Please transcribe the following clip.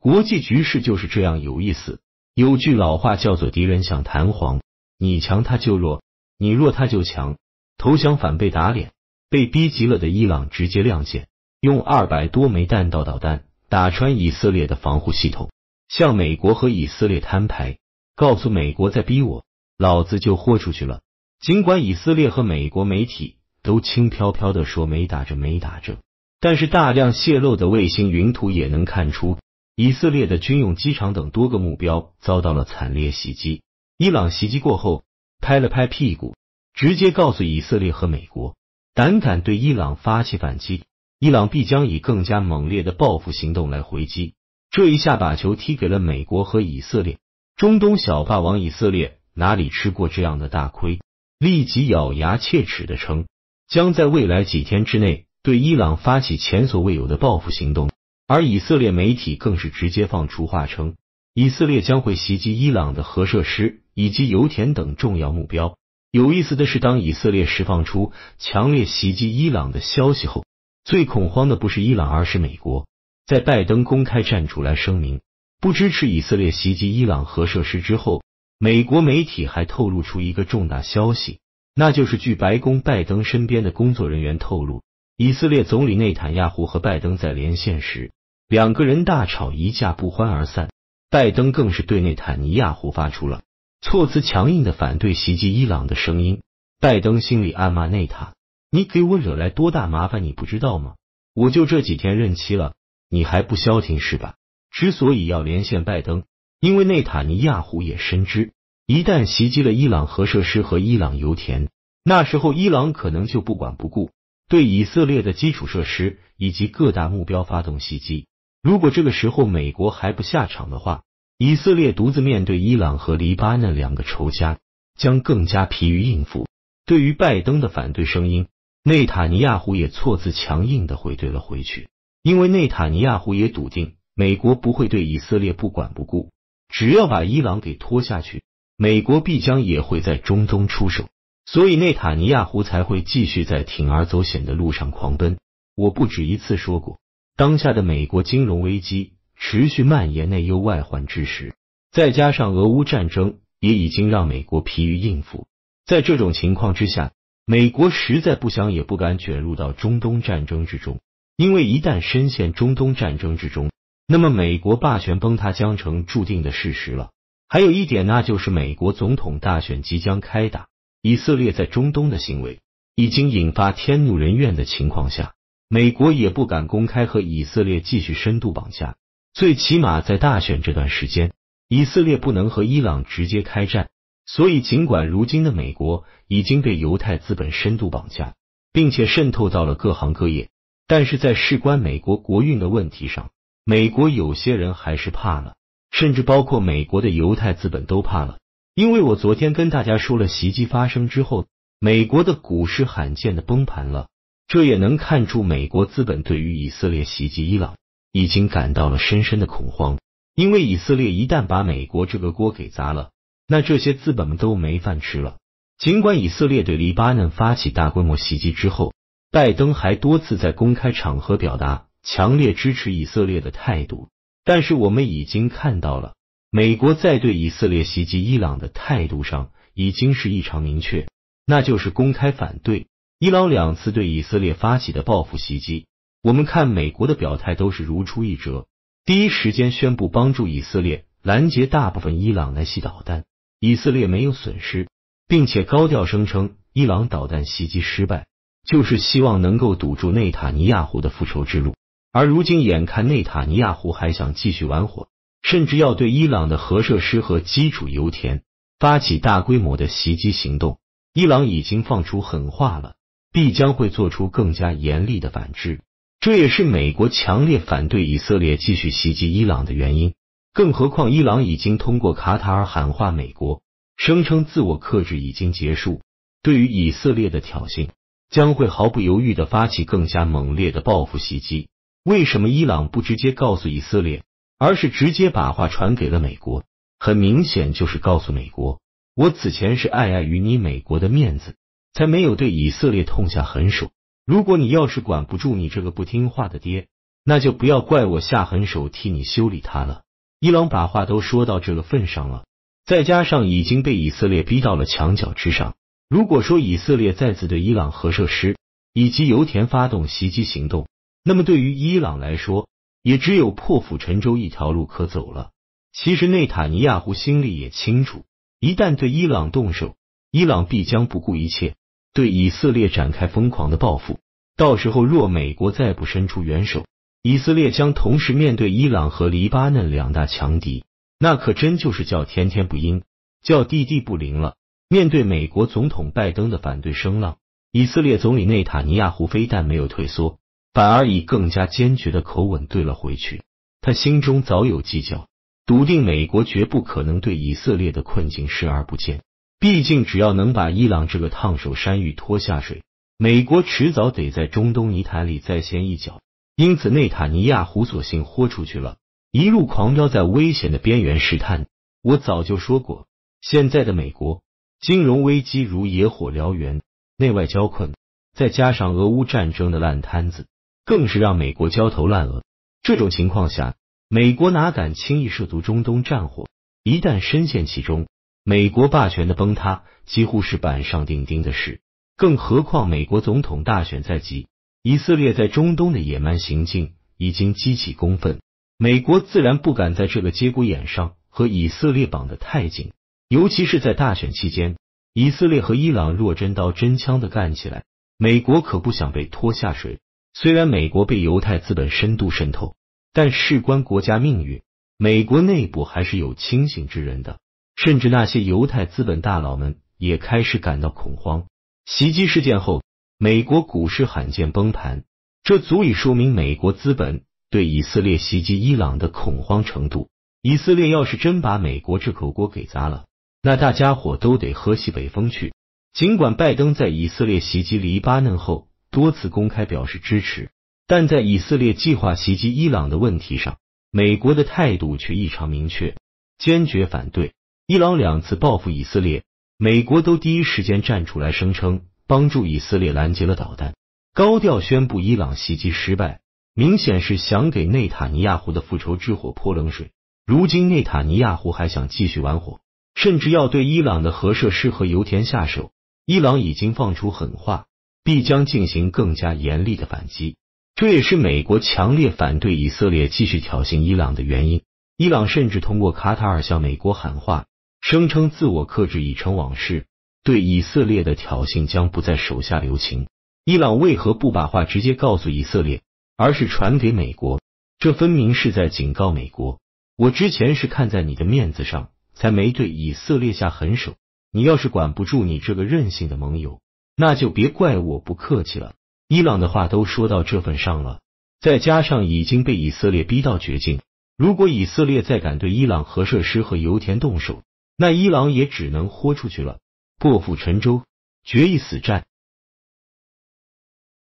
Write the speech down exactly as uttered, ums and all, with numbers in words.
国际局势就是这样有意思。有句老话叫做敌人想弹簧，你强他就弱，你弱他就强。投降反被打脸，被逼急了的伊朗直接亮剑，用二百多枚弹道导弹打穿以色列的防护系统，向美国和以色列摊牌，告诉美国再逼我，老子就豁出去了。尽管以色列和美国媒体都轻飘飘地说没打着没打着，但是大量泄露的卫星云图也能看出，以色列的军用机场等多个目标遭到了惨烈袭击。伊朗袭击过后，拍了拍屁股，直接告诉以色列和美国，胆敢对伊朗发起反击，伊朗必将以更加猛烈的报复行动来回击。这一下把球踢给了美国和以色列，中东小霸王以色列哪里吃过这样的大亏，立即咬牙切齿地称，将在未来几天之内对伊朗发起前所未有的报复行动。而以色列媒体更是直接放出话称，以色列将会袭击伊朗的核设施以及油田等重要目标。有意思的是，当以色列释放出强烈袭击伊朗的消息后，最恐慌的不是伊朗，而是美国。在拜登公开站出来声明不支持以色列袭击伊朗核设施之后，美国媒体还透露出一个重大消息，那就是据白宫拜登身边的工作人员透露，以色列总理内塔尼亚胡和拜登在连线时，两个人大吵一架不欢而散。拜登更是对内塔尼亚胡发出了措辞强硬的反对袭击伊朗的声音。拜登心里暗骂内塔，你给我惹来多大麻烦你不知道吗？我就这几天任期了，你还不消停是吧？之所以要连线拜登，因为内塔尼亚胡也深知，一旦袭击了伊朗核设施和伊朗油田，那时候伊朗可能就不管不顾，对以色列的基础设施以及各大目标发动袭击。如果这个时候美国还不下场的话，以色列独自面对伊朗和黎巴嫩两个仇家，将更加疲于应付。对于拜登的反对声音，内塔尼亚胡也措辞强硬地回怼了回去，因为内塔尼亚胡也笃定美国不会对以色列不管不顾，只要把伊朗给拖下去，美国必将也会在中东出手，所以内塔尼亚胡才会继续在铤而走险的路上狂奔。我不止一次说过，当下的美国金融危机持续蔓延，内忧外患之时，再加上俄乌战争也已经让美国疲于应付。在这种情况之下，美国实在不想也不敢卷入到中东战争之中，因为一旦深陷中东战争之中，那么美国霸权崩塌将成注定的事实了。还有一点，那就是美国总统大选即将开打，以色列在中东的行为已经引发天怒人怨的情况下，美国也不敢公开和以色列继续深度绑架。最起码在大选这段时间，以色列不能和伊朗直接开战。所以尽管如今的美国已经被犹太资本深度绑架，并且渗透到了各行各业，但是在事关美国国运的问题上，美国有些人还是怕了，甚至包括美国的犹太资本都怕了。因为我昨天跟大家说了，袭击发生之后，美国的股市罕见的崩盘了，这也能看出美国资本对于以色列袭击伊朗已经感到了深深的恐慌。因为以色列一旦把美国这个锅给砸了，那这些资本们都没饭吃了。尽管以色列对黎巴嫩发起大规模袭击之后，拜登还多次在公开场合表达强烈支持以色列的态度，但是我们已经看到了，美国在对以色列袭击伊朗的态度上已经是异常明确，那就是公开反对伊朗两次对以色列发起的报复袭击。我们看美国的表态都是如出一辙，第一时间宣布帮助以色列拦截大部分伊朗来袭导弹，以色列没有损失，并且高调声称伊朗导弹袭击失败，就是希望能够堵住内塔尼亚胡的复仇之路。而如今眼看内塔尼亚胡还想继续玩火，甚至要对伊朗的核设施和基础油田发起大规模的袭击行动，伊朗已经放出狠话了，必将会做出更加严厉的反制。这也是美国强烈反对以色列继续袭击伊朗的原因。更何况伊朗已经通过卡塔尔喊话美国，声称自我克制已经结束，对于以色列的挑衅将会毫不犹豫地发起更加猛烈的报复袭击。为什么伊朗不直接告诉以色列，而是直接把话传给了美国？很明显就是告诉美国，我此前是碍碍于你美国的面子，才没有对以色列痛下狠手。如果你要是管不住你这个不听话的爹， 那就不要怪我下狠手替你修理他了。伊朗把话都说到这个份上了，再加上已经被以色列逼到了墙角之上，如果说以色列再次对伊朗核设施以及油田发动袭击行动，那么对于伊朗来说，也只有破釜沉舟一条路可走了。其实内塔尼亚胡心里也清楚，一旦对伊朗动手，伊朗必将不顾一切对以色列展开疯狂的报复。到时候若美国再不伸出援手，以色列将同时面对伊朗和黎巴嫩两大强敌，那可真就是叫天天不应，叫地地不灵了。面对美国总统拜登的反对声浪，以色列总理内塔尼亚胡非但没有退缩，反而以更加坚决的口吻对了回去。他心中早有计较，笃定美国绝不可能对以色列的困境视而不见。毕竟只要能把伊朗这个烫手山芋拖下水，美国迟早得在中东泥潭里再陷一脚。因此内塔尼亚胡索性豁出去了，一路狂飙在危险的边缘试探。我早就说过，现在的美国金融危机如野火燎原，内外交困，再加上俄乌战争的烂摊子，更是让美国焦头烂额。这种情况下，美国哪敢轻易涉足中东战火？一旦深陷其中，美国霸权的崩塌几乎是板上钉钉的事。更何况美国总统大选在即，以色列在中东的野蛮行径已经激起公愤，美国自然不敢在这个节骨眼上和以色列绑得太紧。尤其是在大选期间，以色列和伊朗若真刀真枪的干起来，美国可不想被拖下水。虽然美国被犹太资本深度渗透，但事关国家命运，美国内部还是有清醒之人的。甚至那些犹太资本大佬们也开始感到恐慌。袭击事件后，美国股市罕见崩盘，这足以说明美国资本对以色列袭击伊朗的恐慌程度。以色列要是真把美国这口锅给砸了，那大家伙都得喝西北风去。尽管拜登在以色列袭击黎巴嫩后多次公开表示支持，但在以色列计划袭击伊朗的问题上，美国的态度却异常明确，坚决反对。伊朗两次报复以色列，美国都第一时间站出来声称帮助以色列拦截了导弹，高调宣布伊朗袭击失败，明显是想给内塔尼亚胡的复仇之火泼冷水。如今内塔尼亚胡还想继续玩火，甚至要对伊朗的核设施和油田下手。伊朗已经放出狠话，必将进行更加严厉的反击。这也是美国强烈反对以色列继续挑衅伊朗的原因。伊朗甚至通过卡塔尔向美国喊话，声称自我克制已成往事，对以色列的挑衅将不再手下留情。伊朗为何不把话直接告诉以色列，而是传给美国？这分明是在警告美国，我之前是看在你的面子上，才没对以色列下狠手。你要是管不住你这个任性的盟友，那就别怪我不客气了。伊朗的话都说到这份上了，再加上已经被以色列逼到绝境，如果以色列再敢对伊朗核设施和油田动手，那伊朗也只能豁出去了，破釜沉舟，决一死战。